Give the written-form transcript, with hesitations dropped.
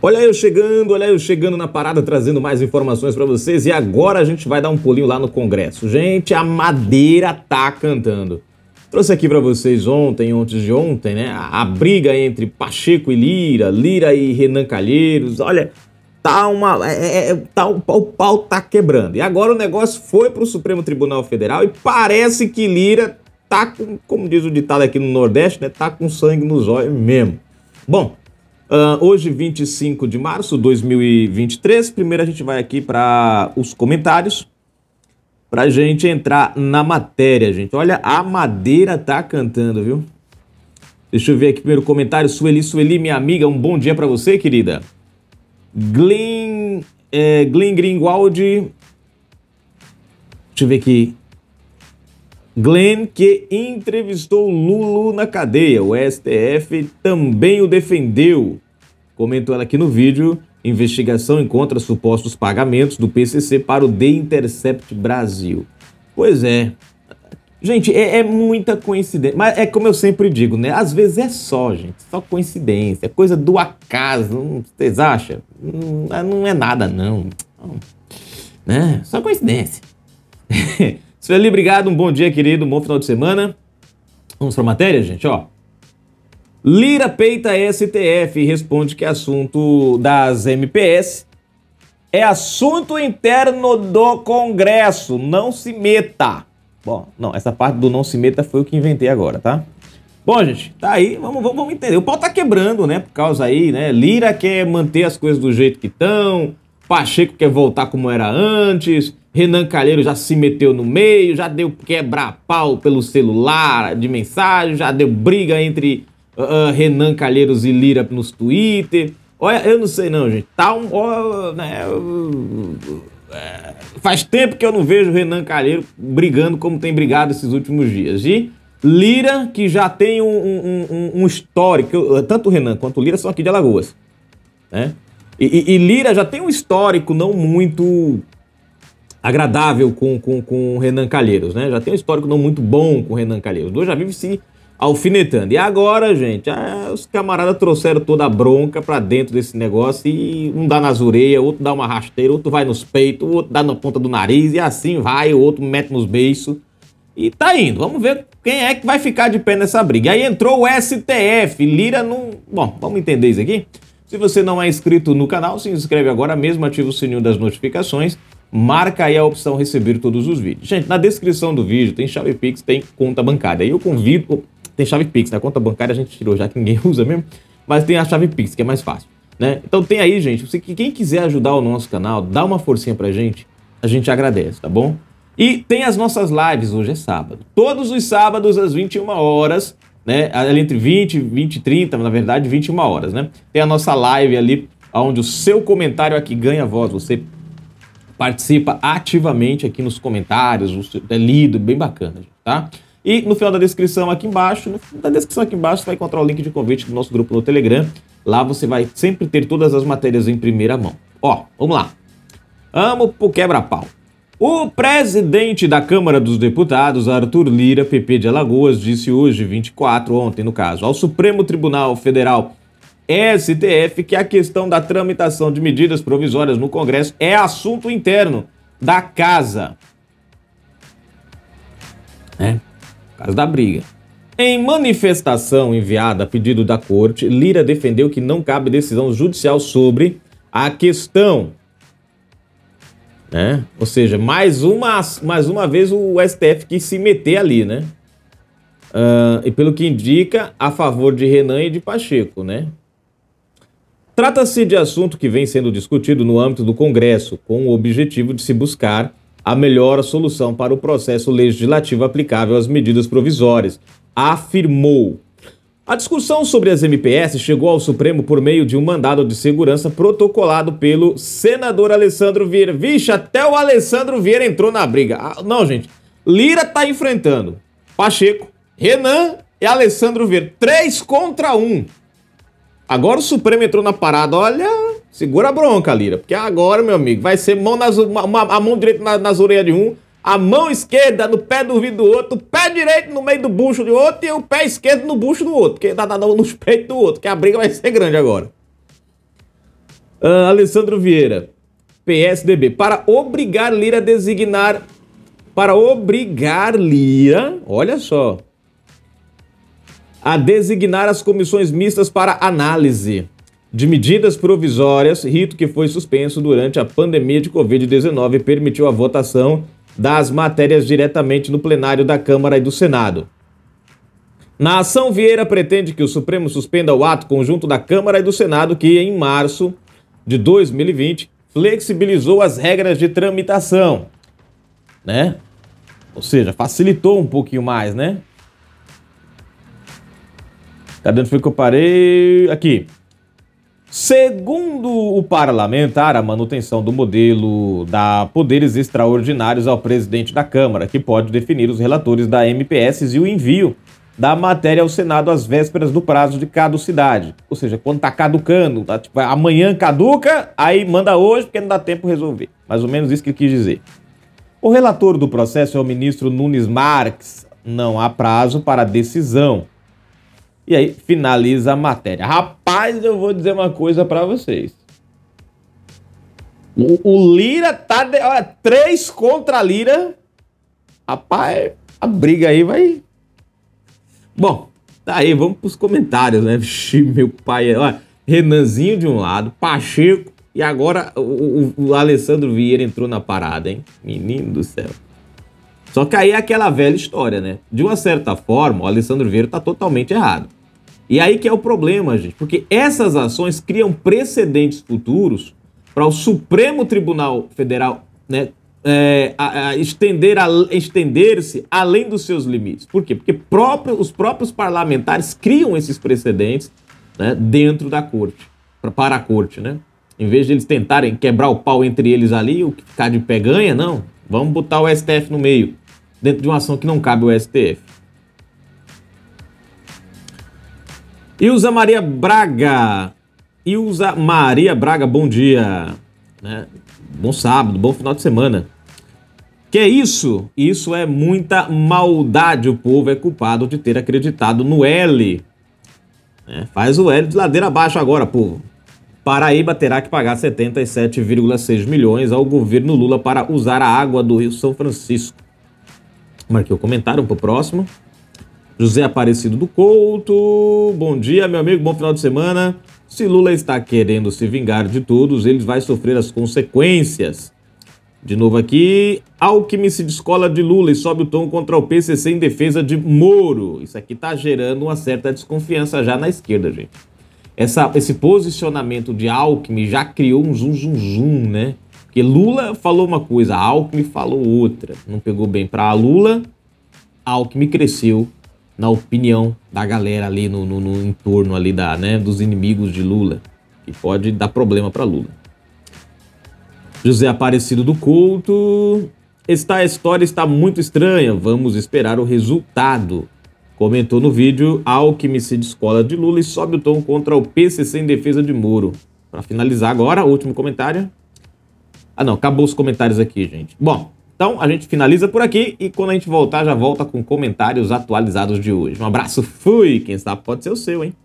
Olha eu chegando na parada, trazendo mais informações para vocês. E agora a gente vai dar um pulinho lá no Congresso. Gente, a Madeira tá cantando. Trouxe aqui para vocês antes de ontem, né? A briga entre Pacheco e Lira, Lira e Renan Calheiros. Olha, tá o pau tá quebrando. E agora o negócio foi pro Supremo Tribunal Federal e parece que Lira tá com, como diz o ditado aqui no Nordeste, né? Tá com sangue nos olhos mesmo. Bom, hoje, 25 de março de 2023, primeiro a gente vai aqui para os comentários, pra gente entrar na matéria, gente. Olha, a Madeira tá cantando, viu? Deixa eu ver aqui primeiro comentário. Sueli, minha amiga, um bom dia para você, querida. Glenn Greenwald, deixa eu ver aqui. Glenn, que entrevistou Lulu na cadeia. O STF também o defendeu. Comentou ela aqui no vídeo. Investigação encontra supostos pagamentos do PCC para o The Intercept Brasil. Pois é. Gente, é muita coincidência. Mas é como eu sempre digo, né? Às vezes é só, gente. Só coincidência. É coisa do acaso. Vocês acham? Não é nada, não. Né? Só coincidência. Sueli, obrigado, um bom dia, querido, um bom final de semana. Vamos para a matéria, gente, ó. Lira peita STF e responde que assunto das MPS é assunto interno do Congresso, não se meta. Bom, não, essa parte do não se meta foi o que inventei agora, tá? Bom, gente, tá aí, vamos entender. O pau tá quebrando, né, por causa aí, né? Lira quer manter as coisas do jeito que estão, Pacheco quer voltar como era antes, Renan Calheiros já se meteu no meio, já deu quebra-pau pelo celular de mensagem, já deu briga entre Renan Calheiros e Lira nos Twitter. Olha, eu não sei não, gente. Tá faz tempo que eu não vejo Renan Calheiros brigando como tem brigado esses últimos dias. E Lira, que já tem um histórico, tanto o Renan quanto o Lira são aqui de Alagoas, né? E Lira já tem um histórico não muito agradável com o Renan Calheiros, né? Já tem um histórico não muito bom com o Renan Calheiros. Os dois já vivem se alfinetando. E agora, gente, os camaradas trouxeram toda a bronca pra dentro desse negócio e um dá nas orelhas, outro dá uma rasteira, outro vai nos peitos, o outro dá na ponta do nariz e assim vai, o outro mete nos beiços. E tá indo. Vamos ver quem é que vai ficar de pé nessa briga. E aí entrou o STF. Lira não... Bom, vamos entender isso aqui? Se você não é inscrito no canal, se inscreve agora mesmo, ativa o sininho das notificações, marca aí a opção receber todos os vídeos. Gente, na descrição do vídeo tem chave Pix, tem conta bancária. Aí eu convido... Tem chave Pix, na conta bancária a gente tirou já que ninguém usa mesmo, mas tem a chave Pix, que é mais fácil, né? Então tem aí, gente, quem quiser ajudar o nosso canal, dá uma forcinha pra gente, a gente agradece, tá bom? E tem as nossas lives, hoje é sábado. Todos os sábados às 21 horas, né? Entre 20 e 30, na verdade, 21 horas, né? Tem a nossa live ali, onde o seu comentário aqui ganha voz. Você participa ativamente aqui nos comentários, é lido, bem bacana, tá? E no final da descrição aqui embaixo, você vai encontrar o link de convite do nosso grupo no Telegram. Lá você vai sempre ter todas as matérias em primeira mão. Ó, vamos lá. Amo pro quebra-pau. O presidente da Câmara dos Deputados, Arthur Lira, PP de Alagoas, disse hoje, 24, ontem no caso, ao Supremo Tribunal Federal, STF, que a questão da tramitação de medidas provisórias no Congresso é assunto interno da Casa. Caso da briga. Em manifestação enviada a pedido da corte, Lira defendeu que não cabe decisão judicial sobre a questão. Né? Ou seja, mais uma vez o STF quis se meter ali, né? E pelo que indica, a favor de Renan e de Pacheco, né? Trata-se de assunto que vem sendo discutido no âmbito do Congresso, com o objetivo de se buscar a melhor solução para o processo legislativo aplicável às medidas provisórias, afirmou. A discussão sobre as MPS chegou ao Supremo por meio de um mandado de segurança protocolado pelo senador Alessandro Vieira. Vixe, até o Alessandro Vieira entrou na briga. Não, gente, Lira tá enfrentando Pacheco, Renan e Alessandro Vieira. 3 contra 1. Agora o Supremo entrou na parada, olha... Segura a bronca, Lira, porque agora, meu amigo, vai ser a mão direita nas orelhas de um, a mão esquerda no pé do ouvido do outro, o pé direito no meio do bucho do outro e o pé esquerdo no bucho do outro, porque tá nos peitos do outro, que a briga vai ser grande agora. Alessandro Vieira, PSDB, para obrigar Lira a designar... Para obrigar Lira, olha só, a designar as comissões mistas para análise de medidas provisórias, rito que foi suspenso durante a pandemia de Covid-19 e permitiu a votação das matérias diretamente no plenário da Câmara e do Senado. Na ação, Vieira pretende que o Supremo suspenda o ato conjunto da Câmara e do Senado que, em março de 2020, flexibilizou as regras de tramitação, né? Ou seja, facilitou um pouquinho mais, né? Cadê onde foi que eu parei? Aqui. Segundo o parlamentar, a manutenção do modelo dá poderes extraordinários ao presidente da Câmara, que pode definir os relatores da MPS e o envio da matéria ao Senado às vésperas do prazo de caducidade. Ou seja, quando tá caducando, tá, tipo, amanhã caduca, aí manda hoje porque não dá tempo de resolver. Mais ou menos isso que ele quis dizer. O relator do processo é o ministro Nunes Marques. Não há prazo para decisão. E aí, finaliza a matéria. Rapaz, eu vou dizer uma coisa para vocês. O Lira tá... Olha, 3 contra Lira. Rapaz, a briga aí vai... Bom, tá aí, vamos pros comentários, né? Vixe, meu pai... Olha, Renanzinho de um lado, Pacheco, e agora o Alessandro Vieira entrou na parada, hein? Menino do céu. Só que aí é aquela velha história, né? De uma certa forma, o Alessandro Vieira tá totalmente errado. E aí que é o problema, gente, porque essas ações criam precedentes futuros para o Supremo Tribunal Federal, né, estender-se além dos seus limites. Por quê? Porque os próprios parlamentares criam esses precedentes, né, dentro da corte, para a corte, né? Em vez de eles tentarem quebrar o pau entre eles ali, o que ficar de pé ganha, não. Vamos botar o STF no meio, dentro de uma ação que não cabe o STF. Ilza Maria Braga, bom dia, né? Bom sábado, bom final de semana. Que é isso? Isso é muita maldade, o povo é culpado de ter acreditado no L. Faz o L de ladeira abaixo agora, povo. Paraíba terá que pagar 77,6 milhões ao governo Lula para usar a água do Rio São Francisco. Marquei o comentário pro próximo. José Aparecido do Couto, bom dia, meu amigo, bom final de semana. Se Lula está querendo se vingar de todos, ele vai sofrer as consequências. De novo aqui, Alckmin se descola de Lula e sobe o tom contra o PCC em defesa de Moro. Isso aqui tá gerando uma certa desconfiança já na esquerda, gente. Esse posicionamento de Alckmin já criou um zum, né? Porque Lula falou uma coisa, Alckmin falou outra. Não pegou bem para Lula, Alckmin cresceu na opinião da galera ali no entorno ali dos inimigos de Lula, que pode dar problema para Lula. José Aparecido do Couto, a história está muito estranha, vamos esperar o resultado. Comentou no vídeo, Alckmin se descola de Lula e sobe o tom contra o PCC em defesa de Moro. Para finalizar agora, último comentário. Ah não, acabou os comentários aqui, gente. Bom, então a gente finaliza por aqui e quando a gente voltar, já volta com comentários atualizados de hoje. Um abraço, fui! Quem sabe pode ser o seu, hein?